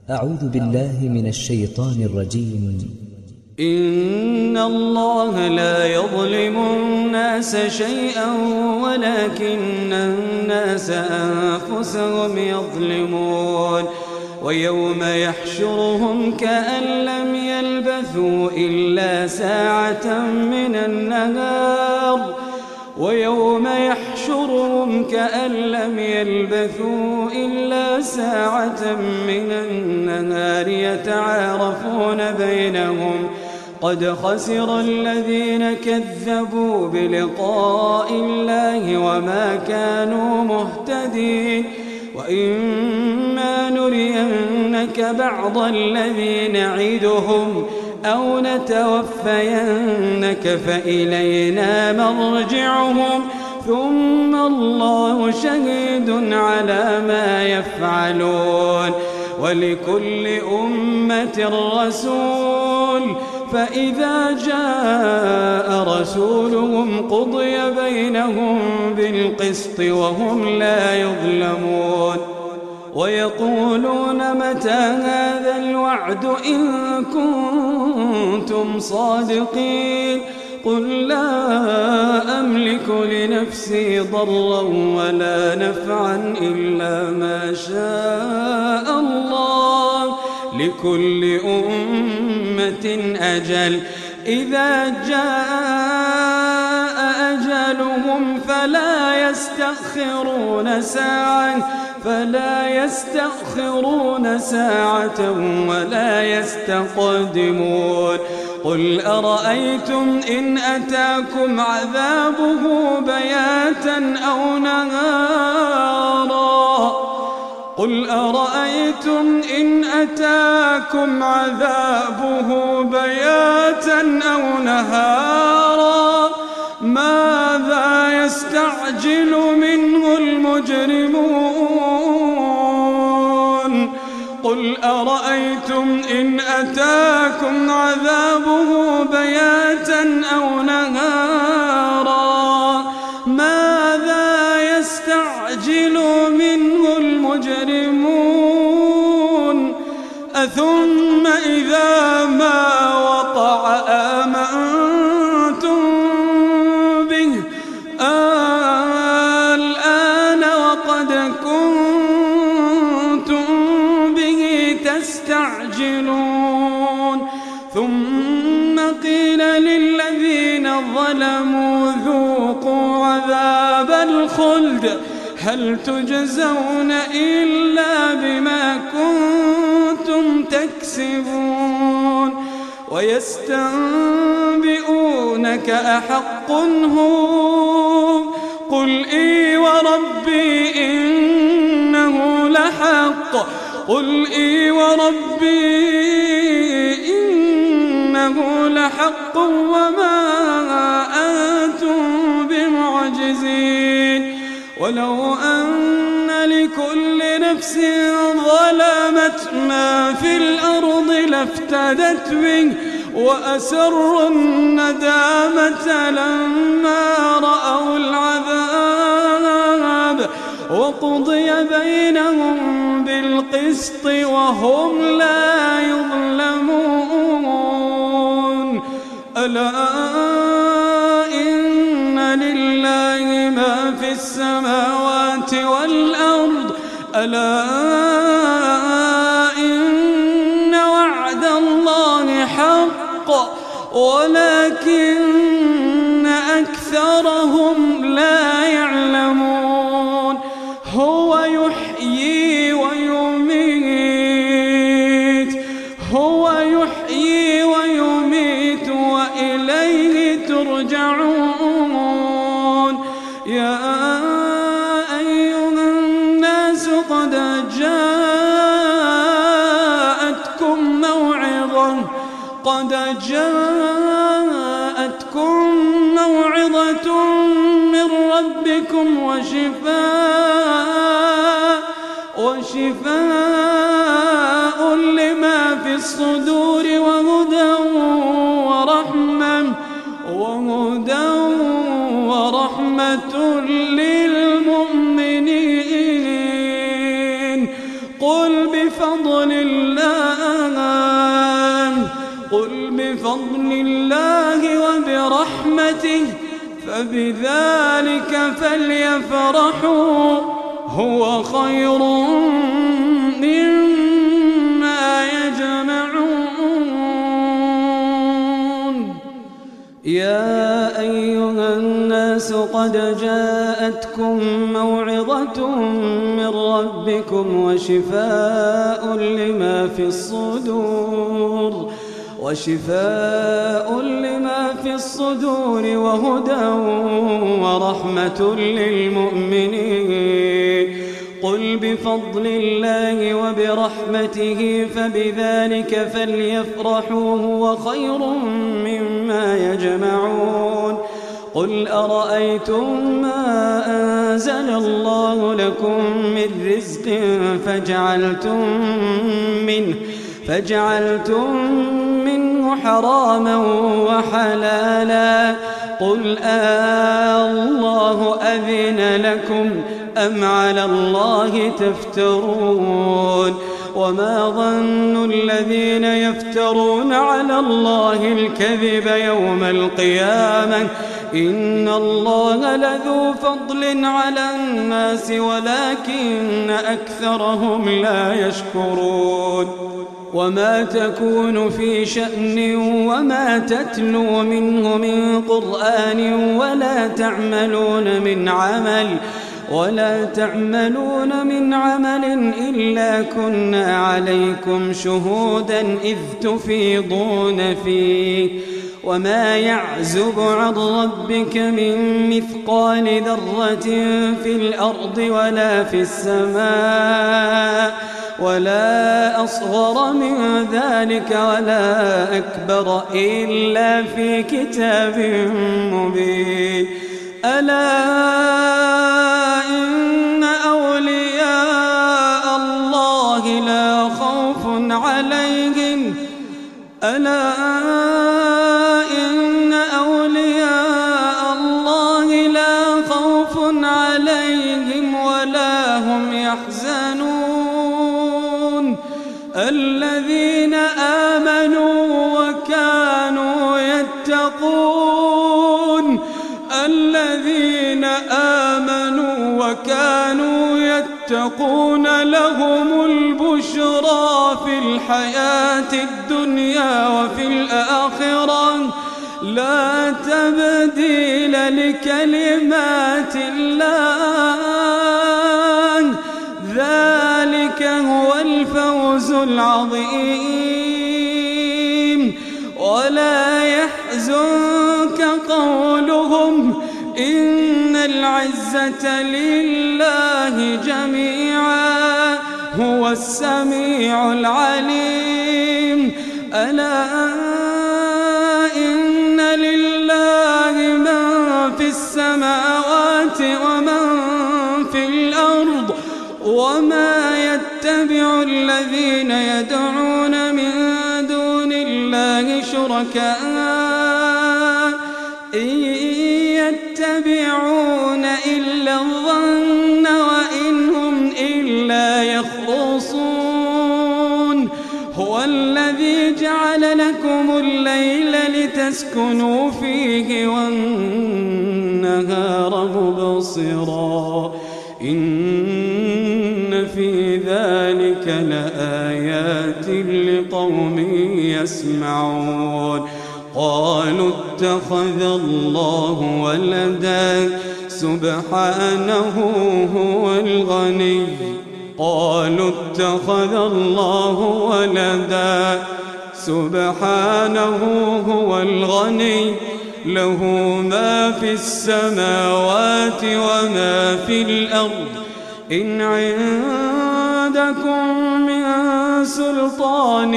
أعوذ بالله من الشيطان الرجيم. إن الله لا يظلم الناس شيئا ولكن الناس أنفسهم يظلمون. ويوم يحشرهم كأن لم يلبثوا إلا ساعة من النهار ويوم يحشرهم كأن لم يلبثوا إلا ساعة من النهار يتعارفون بينهم قد خسر الذين كذبوا بلقاء الله وما كانوا مهتدين. وإما نرينك بعض الذي نعدهم أو نتوفينك فإلينا مرجعهم ثم الله شهيد على ما يفعلون. ولكل أمة رسول فإذا جاء رسولهم قضي بينهم بالقسط وهم لا يظلمون. ويقولون متى هذا الوعد إن كنتم صادقين قل لا أملك لنفسي ضرا ولا نفعا إلا ما شاء الله لكل أمة أجل إذا جاء أجلهم فلا يستأخرون ساعة ولا يستقدمون. قل أرأيتم إن أتاكم عذابه بياتا أو نهارا ماذا يستعجل منه المجرمون. قل أرأيتم إن أتاكم عذابه بياتا أو نهارا ماذا يستعجل منه المجرمون. أثم إذا ما وقع آمنتم به الآن وقد كنتم به تستعجلون. ثم قيل للذين ظلموا ذوقوا عذاب الخلد هل تجزون إلا بما كنتم تكسبون. ويستنبئونك أحق هو قل إي وربي إنه لحق وما أنتم بمعجزين. ولو أن لكل نفس ظلمت ما في الأرض لافتدت به وأسروا الندامة لما رأوا العذاب وقضي بينهم بالقسط وهم لا يظلمون. ألا إن لله ما في السماوات والأرض ألا إن وعد الله حق ولكن أكثرهم لا يعلمون. هو يحيي ويميت وإليه ترجعون. يا أيها الناس قد جاءتكم موعظة من ربكم وشفاء لما في الصدور وهدى ورحمة للمؤمنين. قل بفضل الله الله وبرحمته فبذلك فليفرحوا هو خير مما يجمعون. يا أيها الناس قد جاءتكم موعظة من ربكم وشفاء لما في الصدور وهدى ورحمة للمؤمنين. قل بفضل الله وبرحمته فبذلك فليفرحوا هو خير مما يجمعون. قل أرأيتم ما أنزل الله لكم من رزق فجعلتم منه حراما وحلالا قل الله أذن لكم أم على الله تفترون. وما ظن الذين يفترون على الله الكذب يوم القيامة إن الله لذو فضل على الناس ولكن أكثرهم لا يشكرون. وما تكون في شأن وما تتلو منه من قرآن ولا تعملون من عمل إلا كنا عليكم شهودا إذ تفيضون فيه. وما يعزب عن ربك من مثقال ذرة في الأرض ولا في السماء ولا أصغر من ذلك ولا أكبر إلا في كتاب مبين. ألا إن أولياء الله لا خوف عليهم ولا هم يحزنون. الذين آمنوا وكانوا يتقون لهم البشرى في الحياة الدنيا وفي الآخرة لا تبديل لكلمات الله ذلك هو الفوز العظيم. ولا يحزنك قولهم إن العزة لله جميعا هو السميع العليم. ألا إن لله من في السماوات ومن في الأرض وما يتبع الذين يدعون من دون الله شركاء إن يتبعون إلا الظن وإن هم إلا يخرصون. هو الذي جعل لكم الليل لتسكنوا فيه والنهار مبصرا إن في ذلك لآيات لقوم يسمعون. قالوا اتخذ الله ولدا سبحانه هو الغني له ما في السماوات وما في الأرض إن عندكم من سلطان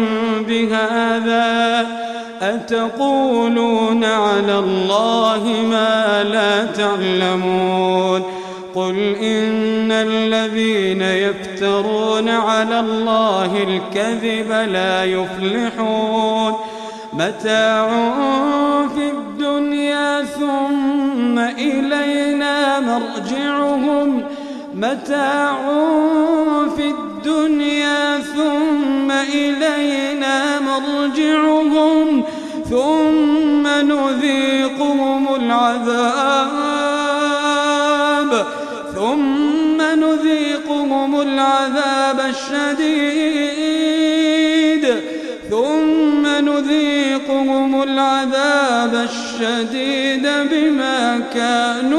بهذا أتقولون على الله ما لا تعلمون. قل إن الذين يفترون على الله الكذب لا يفلحون. متاع في الدنيا ثم إلينا مرجعهم الدنيا ثم إلينا مرجعهم ثم نذيقهم العذاب الشديد بما كانوا